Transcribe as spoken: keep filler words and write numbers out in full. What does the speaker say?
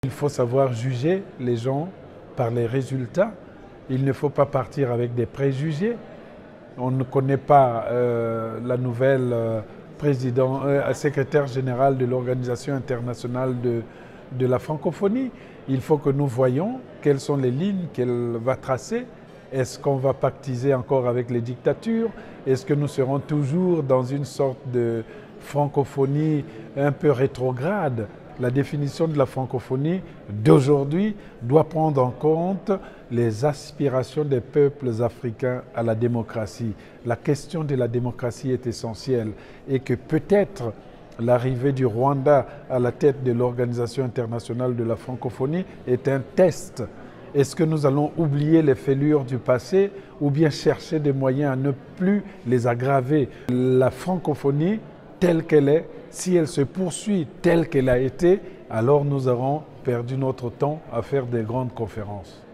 Il faut savoir juger les gens par les résultats. Il ne faut pas partir avec des préjugés. On ne connaît pas euh, la nouvelle euh, président, euh, secrétaire générale de l'Organisation internationale de, de la francophonie. Il faut que nous voyions quelles sont les lignes qu'elle va tracer. Est-ce qu'on va pactiser encore avec les dictatures? Est-ce que nous serons toujours dans une sorte de francophonie un peu rétrograde? La définition de la francophonie d'aujourd'hui doit prendre en compte les aspirations des peuples africains à la démocratie. La question de la démocratie est essentielle et que peut-être l'arrivée du Rwanda à la tête de l'Organisation internationale de la francophonie est un test. Est-ce que nous allons oublier les fêlures du passé ou bien chercher des moyens à ne plus les aggraver? La francophonie telle qu'elle est, si elle se poursuit telle qu'elle a été, alors nous aurons perdu notre temps à faire des grandes conférences.